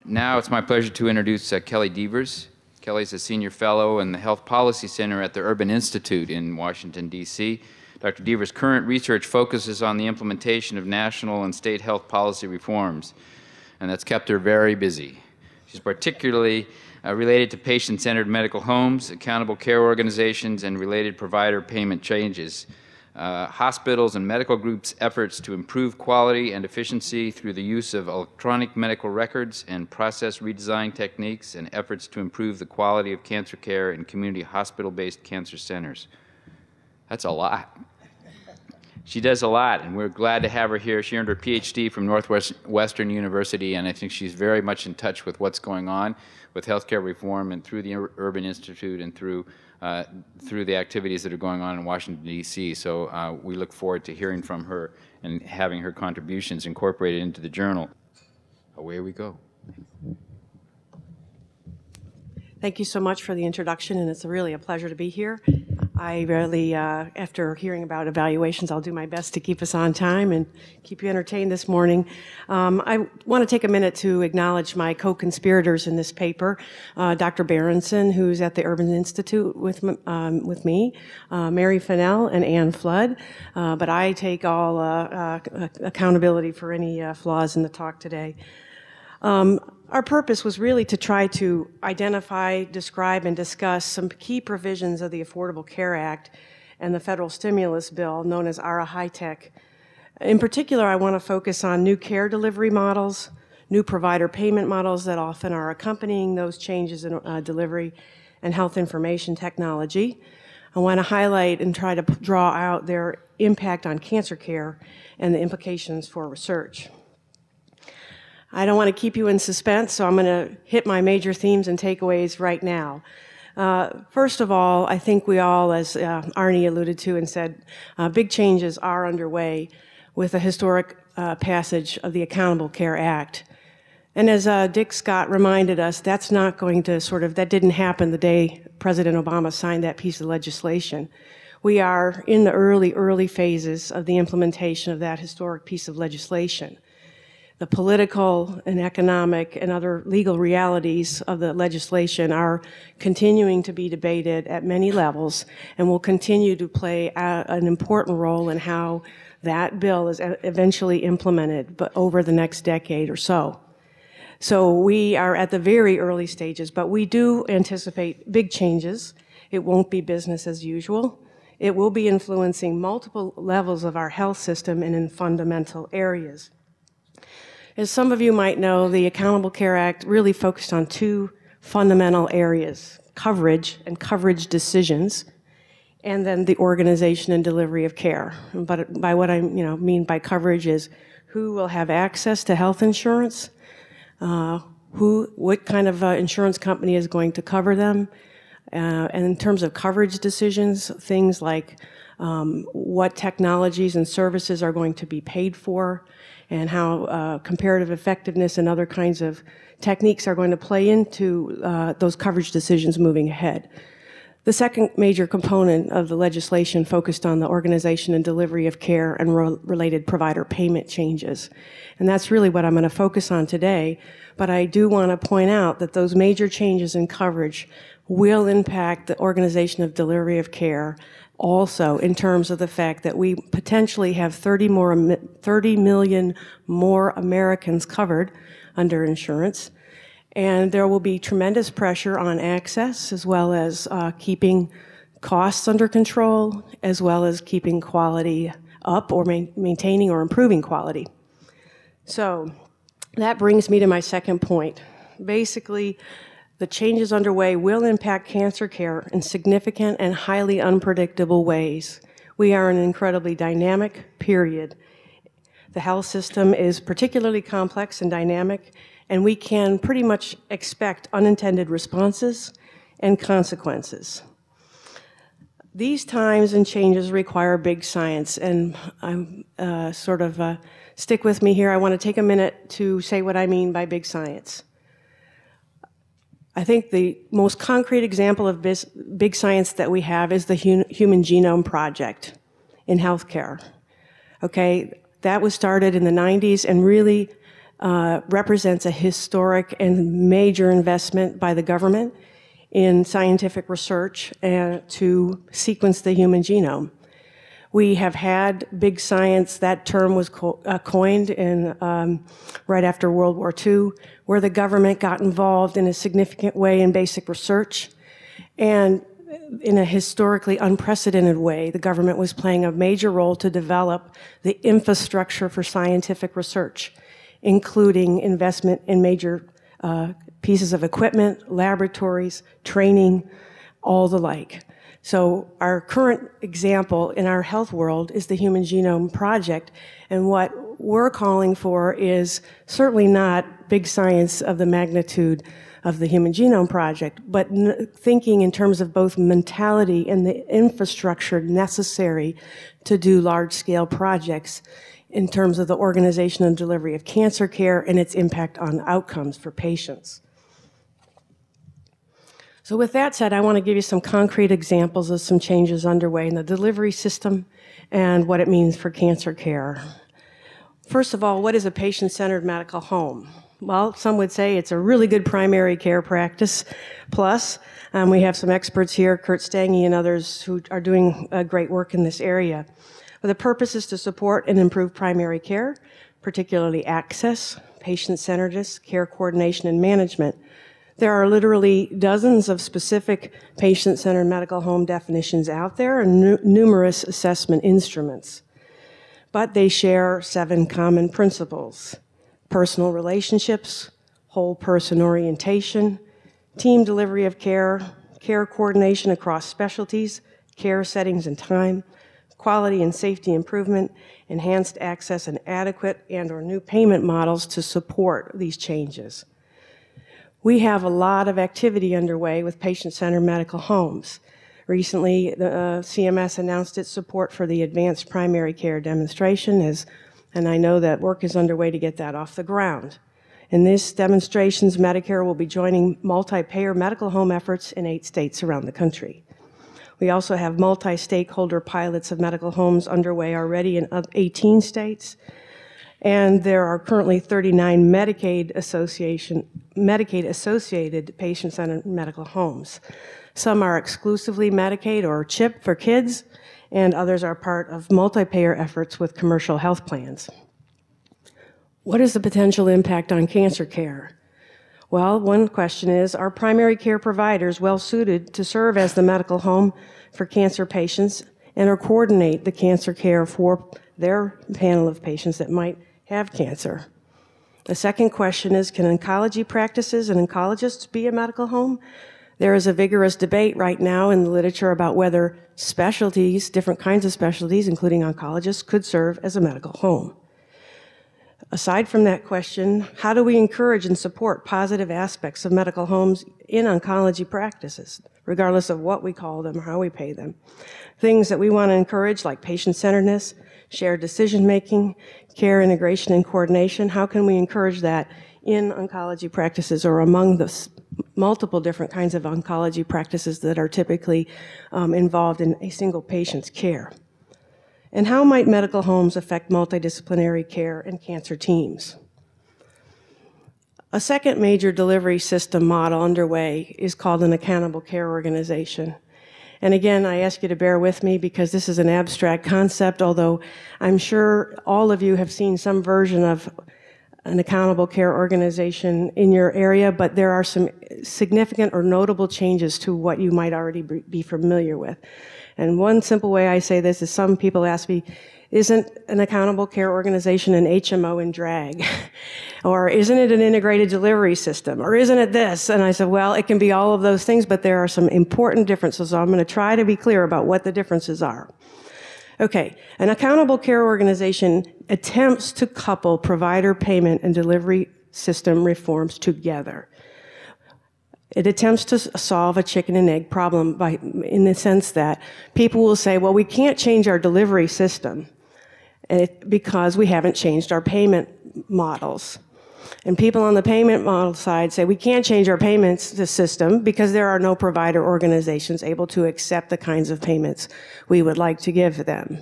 Now it's my pleasure to introduce Kelly Devers. Kelly is a senior fellow in the Health Policy Center at the Urban Institute in Washington, D.C. Dr. Devers' current research focuses on the implementation of national and state health policy reforms, and that's kept her very busy. She's particularly related to patient-centered medical homes, accountable care organizations, and related provider payment changes. Hospitals and medical groups' efforts to improve quality and efficiency through the use of electronic medical records and process redesign techniques, and efforts to improve the quality of cancer care in community hospital-based cancer centers. That's a lot. She does a lot, and we're glad to have her here. She earned her PhD from Northwestern University, and I think she's very much in touch with what's going on with healthcare reform and through the Urban Institute and through the activities that are going on in Washington, D.C. So we look forward to hearing from her and having her contributions incorporated into the journal. Away we go. Thank you so much for the introduction, and it's really a pleasure to be here. I really, after hearing about evaluations, I'll do my best to keep us on time and keep you entertained this morning. I want to take a minute to acknowledge my co-conspirators in this paper, Dr. Berenson, who's at the Urban Institute with me, Mary Fennell, and Ann Flood. But I take all accountability for any flaws in the talk today. Our purpose was really to try to identify, describe, and discuss some key provisions of the Affordable Care Act and the federal stimulus bill known as ARA High-Tech. In particular, I want to focus on new care delivery models, new provider payment models that often are accompanying those changes in delivery, and health information technology. I want to highlight and try to draw out their impact on cancer care and the implications for research. I don't want to keep you in suspense, so I'm going to hit my major themes and takeaways right now. First of all, I think we all, as Arnie alluded to and said, big changes are underway with the historic passage of the Accountable Care Act. And as Dick Scott reminded us, that's not going to that didn't happen the day President Obama signed that piece of legislation. We are in the early phases of the implementation of that historic piece of legislation. The political and economic and other legal realities of the legislation are continuing to be debated at many levels and will continue to play an important role in how that bill is eventually implemented, but over the next decade or so. So we are at the very early stages, but we do anticipate big changes. It won't be business as usual. It will be influencing multiple levels of our health system and in fundamental areas. As some of you might know, the Accountable Care Act really focused on two fundamental areas: coverage and coverage decisions, and then the organization and delivery of care. But by what I mean by coverage is who will have access to health insurance, what kind of insurance company is going to cover them, and in terms of coverage decisions, things like what technologies and services are going to be paid for, and how comparative effectiveness and other kinds of techniques are going to play into those coverage decisions moving ahead. The second major component of the legislation focused on the organization and delivery of care and related provider payment changes. And that's really what I'm going to focus on today. But I do want to point out that those major changes in coverage will impact the organization of delivery of care also in terms of the fact that we potentially have 30 million more Americans covered under insurance. And there will be tremendous pressure on access, as well as keeping costs under control, as well as keeping quality up or maintaining or improving quality. So that brings me to my second point. Basically, the changes underway will impact cancer care in significant and highly unpredictable ways. We are in an incredibly dynamic period. The health system is particularly complex and dynamic, and we can pretty much expect unintended responses and consequences. These times and changes require big science, and I'm stick with me here. I want to take a minute to say what I mean by big science. I think the most concrete example of big science that we have is the Human Genome Project in healthcare. Okay, that was started in the 90s and really represents a historic and major investment by the government in scientific research to sequence the human genome. We have had big science, that term was coined in, right after World War II, where the government got involved in a significant way in basic research. And in a historically unprecedented way, the government was playing a major role to develop the infrastructure for scientific research, including investment in major pieces of equipment, laboratories, training, all the like. So our current example in our health world is the Human Genome Project, and what we're calling for is certainly not big science of the magnitude of the Human Genome Project, but thinking in terms of both mentality and the infrastructure necessary to do large-scale projects in terms of the organization and delivery of cancer care and its impact on outcomes for patients. So with that said, I want to give you some concrete examples of some changes underway in the delivery system and what it means for cancer care. First of all, what is a patient-centered medical home? Well, some would say it's a really good primary care practice. Plus, we have some experts here, Kurt Stange and others, who are doing great work in this area. The purpose is to support and improve primary care, particularly access, patient-centeredness, care coordination, and management. There are literally dozens of specific patient-centered medical home definitions out there and numerous assessment instruments. But they share 7 common principles: personal relationships, whole person orientation, team delivery of care, care coordination across specialties, care settings and time, quality and safety improvement, enhanced access, and adequate and/or new payment models to support these changes. We have a lot of activity underway with patient-centered medical homes. Recently, the CMS announced its support for the advanced primary care demonstration, and I know that work is underway to get that off the ground. In these demonstrations, Medicare will be joining multi-payer medical home efforts in 8 states around the country. We also have multi-stakeholder pilots of medical homes underway already in 18 states. And there are currently 39 Medicaid-associated patient-centered medical homes. Some are exclusively Medicaid or CHIP for kids, and others are part of multi-payer efforts with commercial health plans. What is the potential impact on cancer care? Well, one question is, are primary care providers well suited to serve as the medical home for cancer patients and or coordinate the cancer care for their panel of patients that might have cancer? The second question is, can oncology practices and oncologists be a medical home? There is a vigorous debate right now in the literature about whether specialties, different kinds of specialties, including oncologists, could serve as a medical home. Aside from that question, how do we encourage and support positive aspects of medical homes in oncology practices, regardless of what we call them or how we pay them? Things that we want to encourage, like patient-centeredness, shared decision-making, care integration and coordination. How can we encourage that in oncology practices or among the multiple different kinds of oncology practices that are typically involved in a single patient's care? And how might medical homes affect multidisciplinary care and cancer teams? A second major delivery system model underway is called an accountable care organization. And again, I ask you to bear with me because this is an abstract concept, although I'm sure all of you have seen some version of an accountable care organization in your area, but there are some significant or notable changes to what you might already be familiar with. And one simple way I say this is some people ask me, isn't an accountable care organization an HMO in drag? Or isn't it an integrated delivery system? Or isn't it this? And I said, well, it can be all of those things, but there are some important differences. So I'm going to try to be clear about what the differences are. Okay, an accountable care organization attempts to couple provider payment and delivery system reforms together. It attempts to solve a chicken and egg problem in the sense that people will say, well, we can't change our delivery system because we haven't changed our payment models. And people on the payment model side say, we can't change our payments system because there are no provider organizations able to accept the kinds of payments we would like to give them.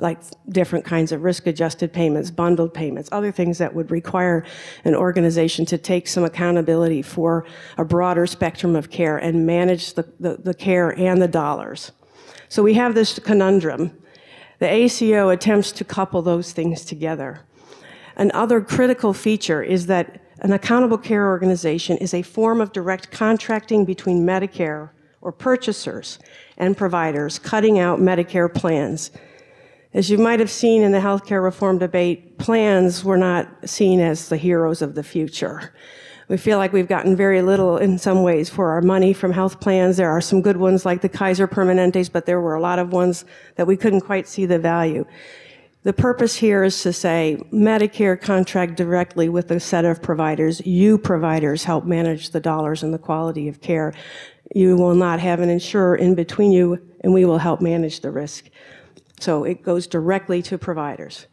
like different kinds of risk-adjusted payments, bundled payments, other things that would require an organization to take some accountability for a broader spectrum of care and manage the care and the dollars. So we have this conundrum. The ACO attempts to couple those things together. Another critical feature is that an accountable care organization is a form of direct contracting between Medicare or purchasers and providers, cutting out Medicare plans. As you might have seen in the healthcare reform debate, plans were not seen as the heroes of the future. We feel like we've gotten very little in some ways for our money from health plans. There are some good ones like the Kaiser Permanentes, but there were a lot of ones that we couldn't quite see the value. The purpose here is to say Medicare contract directly with a set of providers. You providers help manage the dollars and the quality of care. You will not have an insurer in between you, and we will help manage the risk. So it goes directly to providers.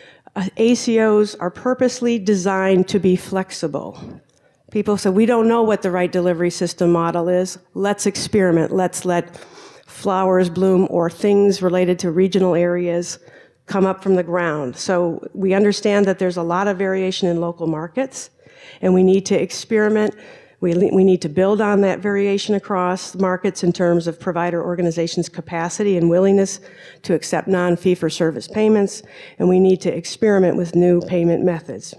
ACOs are purposely designed to be flexible. People say, we don't know what the right delivery system model is. Let's experiment. Let's let flowers bloom or things related to regional areas come up from the ground. So we understand that there's a lot of variation in local markets, and we need to experiment. We need to build on that variation across markets in terms of provider organizations' capacity and willingness to accept non-fee-for-service payments, and we need to experiment with new payment methods.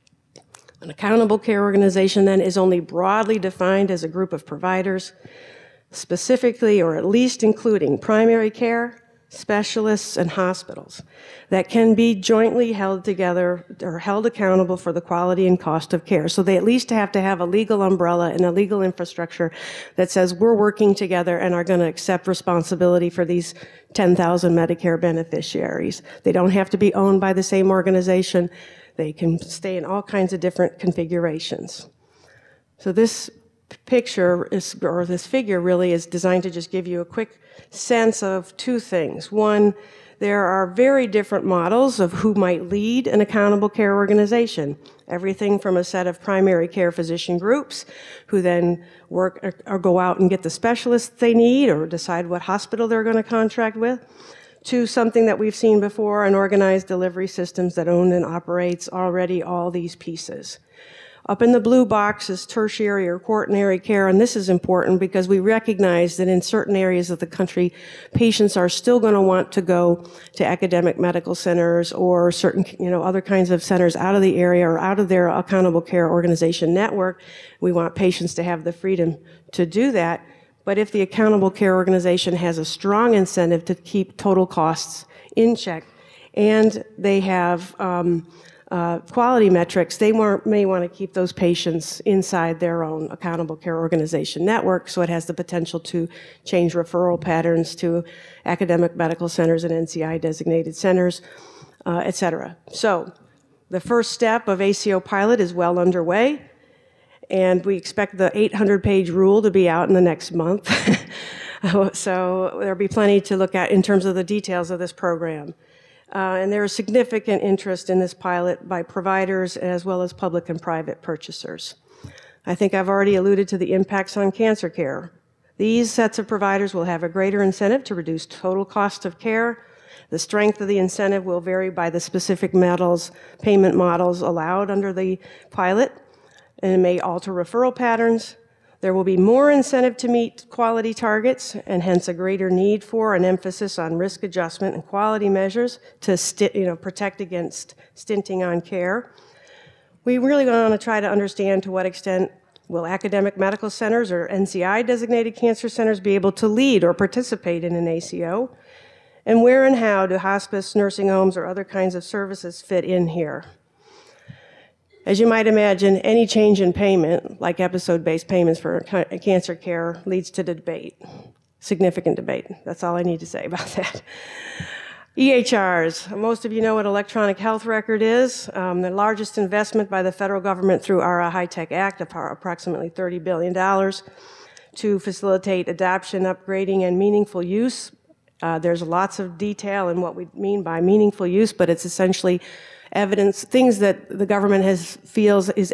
An accountable care organization, then, is only broadly defined as a group of providers, specifically or at least including primary care, specialists, and hospitals that can be jointly held together or held accountable for the quality and cost of care. So they at least have to have a legal umbrella and a legal infrastructure that says we're working together and are going to accept responsibility for these 10,000 Medicare beneficiaries. They don't have to be owned by the same organization. They can stay in all kinds of different configurations. So this picture is, or this figure really is designed to just give you a quick sense of two things. One, there are very different models of who might lead an accountable care organization. Everything from a set of primary care physician groups who then work or go out and get the specialists they need or decide what hospital they're going to contract with, to something that we've seen before, an organized delivery systems that own and operates already all these pieces. Up in the blue box is tertiary or quaternary care, and this is important because we recognize that in certain areas of the country, patients are still going to want to go to academic medical centers or certain, other kinds of centers out of the area or out of their accountable care organization network. We want patients to have the freedom to do that. But if the accountable care organization has a strong incentive to keep total costs in check and they have quality metrics, they may want to keep those patients inside their own accountable care organization network, so it has the potential to change referral patterns to academic medical centers and NCI-designated centers, et cetera. So the first step of ACO pilot is well underway, and we expect the 800-page rule to be out in the next month. So there'll be plenty to look at in terms of the details of this program. And there is significant interest in this pilot by providers as well as public and private purchasers. I think I've already alluded to the impacts on cancer care. These sets of providers will have a greater incentive to reduce total cost of care. The strength of the incentive will vary by the specific payment models allowed under the pilot, and it may alter referral patterns. There will be more incentive to meet quality targets, and hence a greater need for an emphasis on risk adjustment and quality measures to protect against stinting on care. We really want to try to understand to what extent will academic medical centers or NCI-designated cancer centers be able to lead or participate in an ACO, and where and how do hospice, nursing homes, or other kinds of services fit in here. As you might imagine, any change in payment, like episode-based payments for cancer care, leads to debate, significant debate. That's all I need to say about that. EHRs. Most of you know what electronic health record is. The largest investment by the federal government through our HITECH Act of approximately $30 billion to facilitate adoption, upgrading, and meaningful use. There's lots of detail in what we mean by meaningful use, but it's essentially evidence, things that the government feels is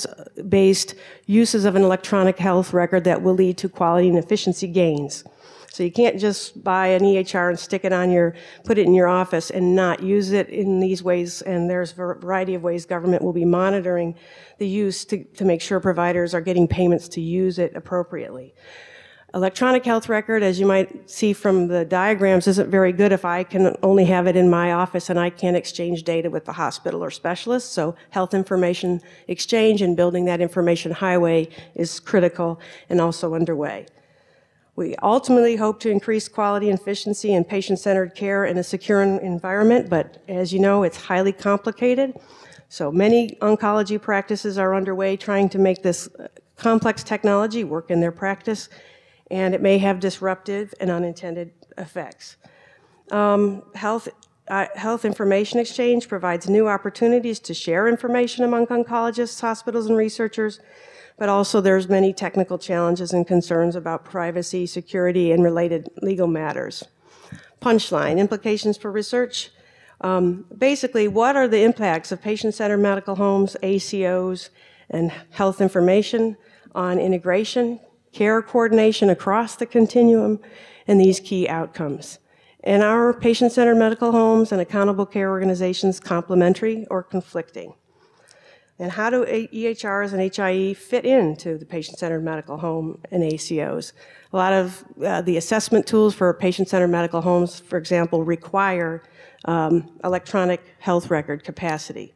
evidence-based uses of an electronic health record that will lead to quality and efficiency gains. So you can't just buy an EHR and stick it on put it in your office and not use it in these ways. And there's a variety of ways government will be monitoring the use to make sure providers are getting payments to use it appropriately. Electronic health record, as you might see from the diagrams, isn't very good if I can only have it in my office and I can't exchange data with the hospital or specialist. So health information exchange and building that information highway is critical and also underway. We ultimately hope to increase quality and efficiency and patient-centered care in a secure environment, but as you know, it's highly complicated. So many oncology practices are underway trying to make this complex technology work in their practice, and it may have disruptive and unintended effects. Health information exchange provides new opportunities to share information among oncologists, hospitals, and researchers, but also there's many technical challenges and concerns about privacy, security, and related legal matters. Punchline, implications for research. Basically, what are the impacts of patient-centered medical homes, ACOs, and health information on integration, care coordination across the continuum, and these key outcomes? And are patient-centered medical homes and accountable care organizations complementary or conflicting? And how do EHRs and HIE fit into the patient-centered medical home and ACOs? A lot of the assessment tools for patient-centered medical homes, for example, require electronic health record capacity.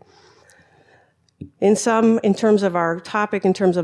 In terms of our topic, in terms of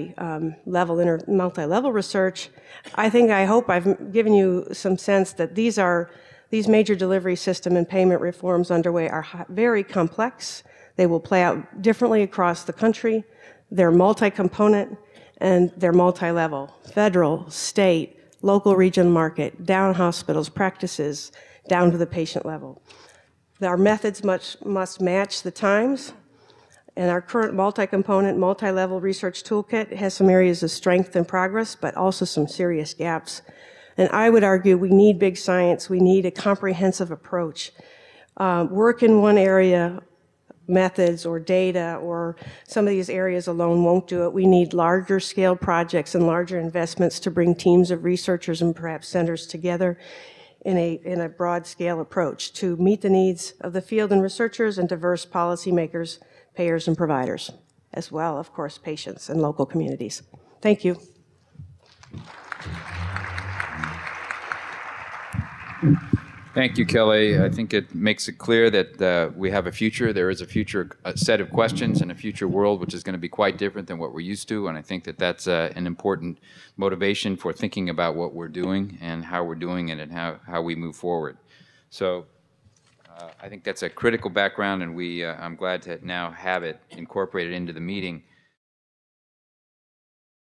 multi-level research, I hope I've given you some sense that these major delivery system and payment reforms underway are very complex. They will play out differently across the country. They're multi-component and they're multi-level, federal, state, local, region, market, down hospitals, practices, down to the patient level. Our methods must match the times. And our current multi-component, multi-level research toolkit has some areas of strength and progress, but also some serious gaps. And I would argue we need big science. We need a comprehensive approach. Work in one area, methods or data or some of these areas alone won't do it. We need larger scale projects and larger investments to bring teams of researchers and perhaps centers together in a broad scale approach to meet the needs of the field and researchers and diverse policymakers, payers, and providers, as well, of course, patients and local communities. Thank you. Thank you, Kelly. I think it makes it clear that we have a future. There is a future set of questions and a future world which is going to be quite different than what we're used to, and I think that that's an important motivation for thinking about what we're doing and how we're doing it and how we move forward. So I think that's a critical background, and I'm glad to now have it incorporated into the meeting.